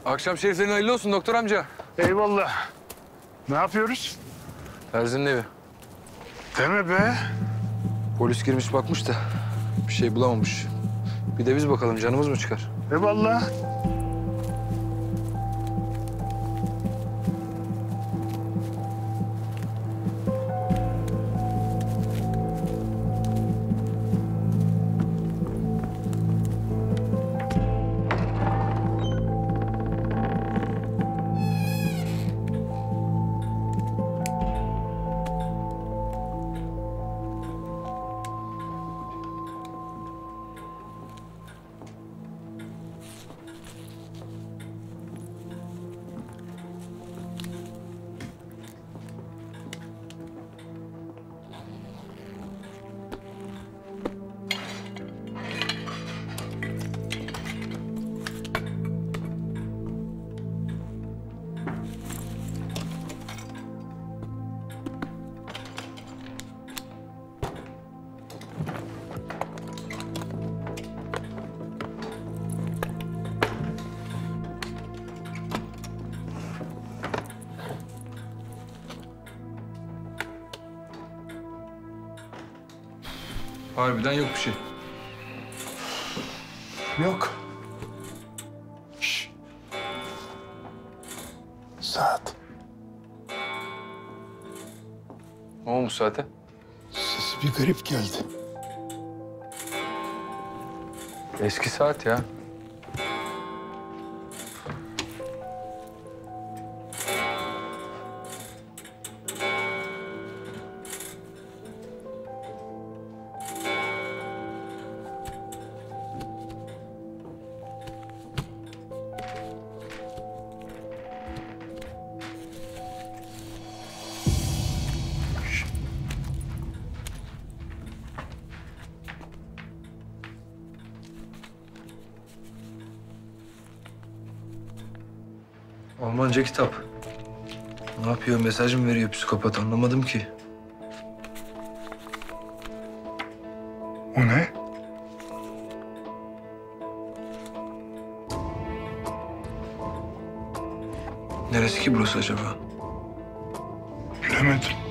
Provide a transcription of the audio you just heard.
Akşam şeriflerin hayırlı olsun doktor amca. Eyvallah. Ne yapıyoruz? Terzinin evi. Deme be. Polis girmiş bakmış da bir şey bulamamış. Bir de biz bakalım canımız mı çıkar? Eyvallah. Harbiden yok bir şey. Yok. Şş. Saat. Ne olmuş zaten? Sesi bir garip geldi. Eski saat ya. Almanca kitap. Ne yapıyor? Mesaj mı veriyor psikopat? Anlamadım ki. O ne? Neresi ki burası acaba? Bilemedim.